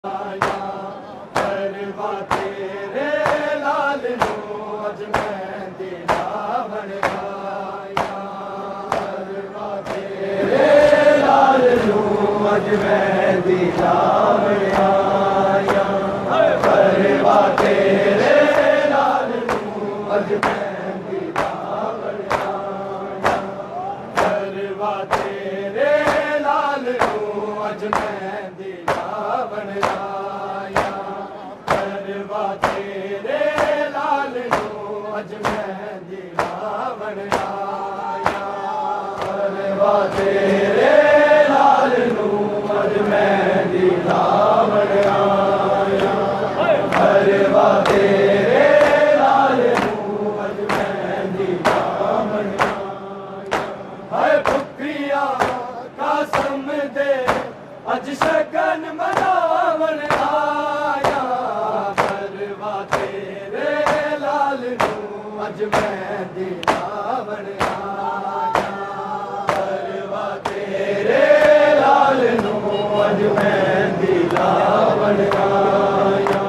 परवा तेरे लाल नू अज मेहंदी लावण आया। परवा तेरे लाल नू अज मेहंदी लावण आया। परवा तेरे लाल नू अज मेहंदी लावण आया। परवा तेरे लाल नू अज मेहंदी लावण आया। परवा तेरे लाल नू अज मेहंदी लावण आया। परवा तेरे लाल नू अज मेहंदी लावण आया। परवा तेरे लाल नू अज मेहंदी लावण आया। हाय फुफिया कसम दे अज शगन मनावण आया। परवा तेरे लाल नू अज मेहंदी लावण आया। परवा तेरे लाल नू अज मेहंदी लावण आया।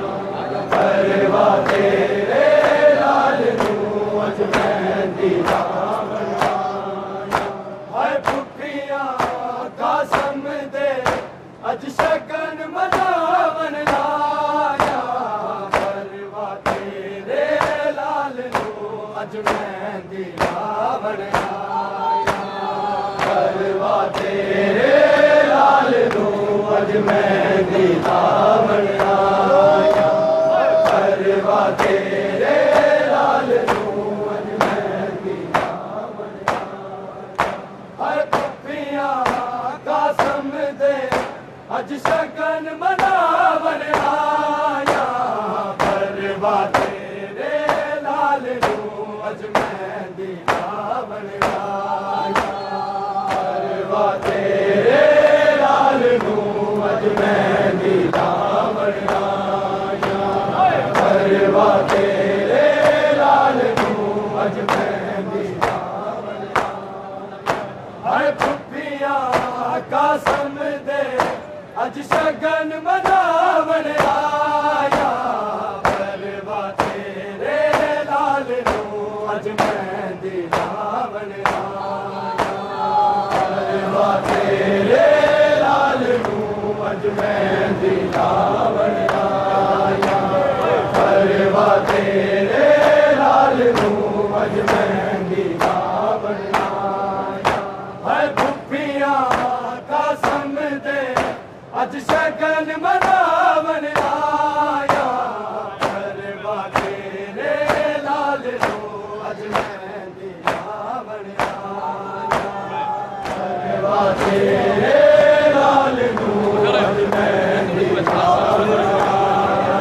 परवा तेरे लाल नू अज मेहंदी लावण आया। हाय फुफिया कसम दे अज शगन मनावण आया। परवा तेरे लाल नू अज मेहंदी लावण आया। परवा तेरे लाल नू अज मेहंदी लावण आया। परवा तेरे लाल नू अज मेहंदी लावण आया। हर फुफिया कसम दे अज शगन मनावण आया। परवा तेरे लाल नू अज मेहंदी लावण आया। परवा तेरे लाल नू अज मेहंदी लावण आया। परवा तेरे लाल नू अज मेहंदी लावण आया। हर फुफिया कसम दे अज शगन मनावण आया। परवा तेरे लाल नू अज मेहंदी लावण आया। परवा तेरे लाल नू अज मेहंदी लावण आया। परवा तेरे लाल नू अज मेहंदी लावण आया। हाय फुफिया कसम दे अज शगन मनावण आया। परवा तेरे लाल नू अज मेहंदी लावण आया। परवा तेरे लाल नू अज मेहंदी लावण आया।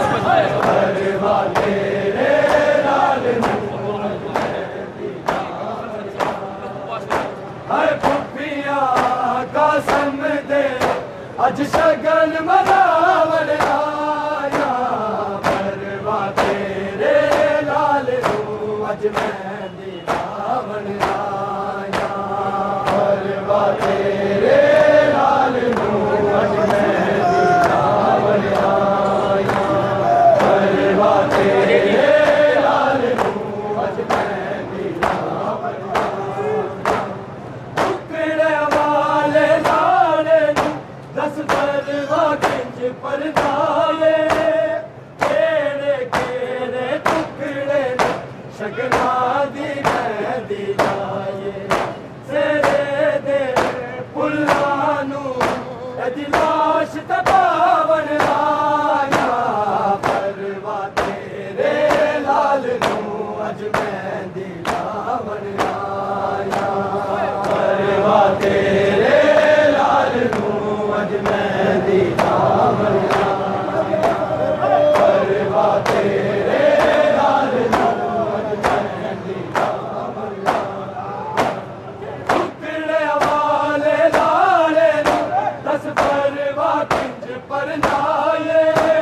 परवा तेरे लाल नू अज मेहंदी लावण आया। हाय फुफिया कसम दे अज शगन मनावण आया। परवा तेरे लाल नू अज मेहंदी लावण आया। परवा तेरे लाल नू अज मेहंदी लावण आया। परवा तेरे लाल नू अज मेहंदी लावण आया। टुकड़े वाले लाड़े नू दस परवा किंज परदाए। केड़े केड़े टुकड़े ने शगना दी मेहंदी लाए। सेरे दे फुल्लां नू एदी लाश तपावण आया। परवा तेरे लाल नू अज मेहंदी लावण आया। परवा तेरे लाल नू अज मेहंदी लावण आया। परवा तेरे लाल नू अज मेहंदी लावण आया। टुकड़े वाले लाड़े नू दस परवा किंज परनाए।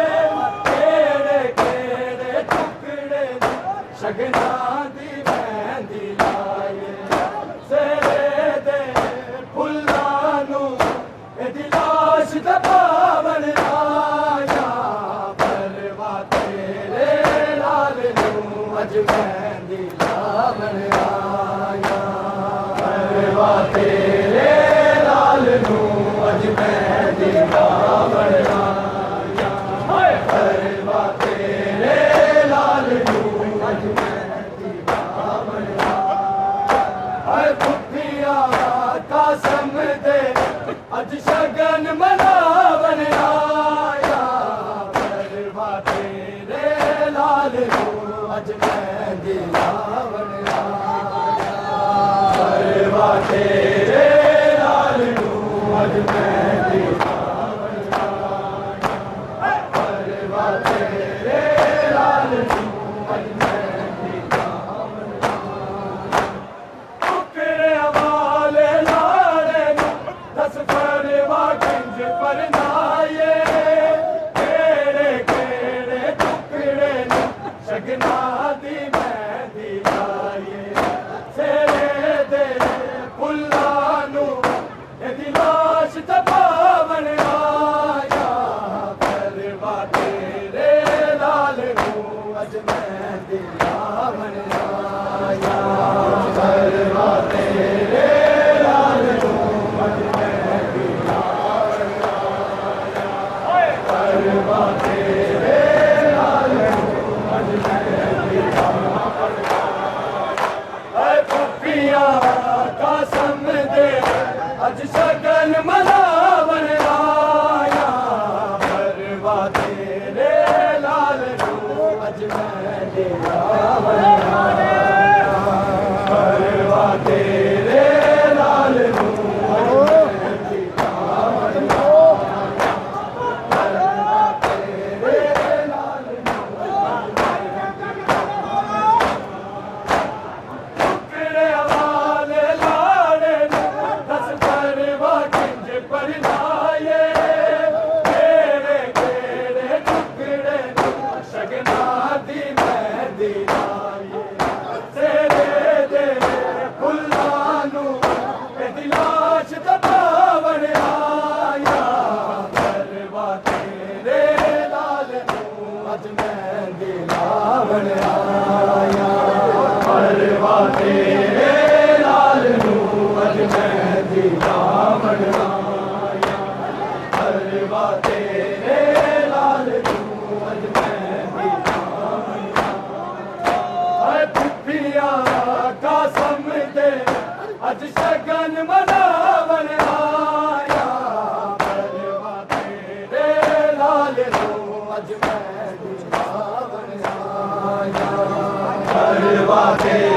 केड़े केड़े टुकड़े ने शगना दी मेहंदी लाए। सेरे दे फुल्लां नू एदी लाश तपावण आया। मेहंदी लावन आया परवा तेरे लाल नू अज मेहंदी लावन आया परवा तेरे लाल नू अज मेहंदी लावन आया खुफिया कसम दे अज शगन मनावन आया परवा तेरे लाल नू अज मेहंदी लावन आया परवा तेरे लाल नू अज मेहंदी लावन आया परवा तेरे लाल नू अज मेहंदी लावन आया टुकड़े वाले लाड़े नू दस परवा किंज परनाए केड़े केड़े टुकड़े नू शगना दी मेहंदी लाए सेरे दे फुल्लां नू एदी लाश तपावन आया परवा तेरे लाल नू अज मेहंदी लावन आया परवा तेरे लाल नू अज मेहंदी लावन आया परवा तेरे लाल नू अज मेहंदी लावन आया खुफिया कसम दे अज शगन मनावन आया परवा तेरे लाल नू अज मेहंदी लावन आया परवा तेरे लाल नू अज मेहंदी लावन आया परवा तेरे लाल नू अज मेहंदी टुकड़े वाले लाड़े नू दस परवा किंज परनाए केड़े केड़े टुकड़े नू शगना दी मेहंदी लाए सेरे दे फुल्लां नू एदी लाश तपावन आया परवा तेरे लाल नू अज मेहंदी लावन आया परवा तेरे लाल नू अज मेहंदी लावन आया परवा तेरे लाल नू अज मेहंदी लावन आया खुफिया कसम दे अज शगन मनावन आया परवा तेरे लाल नू अज मेहंदी लावन आया परवा तेरे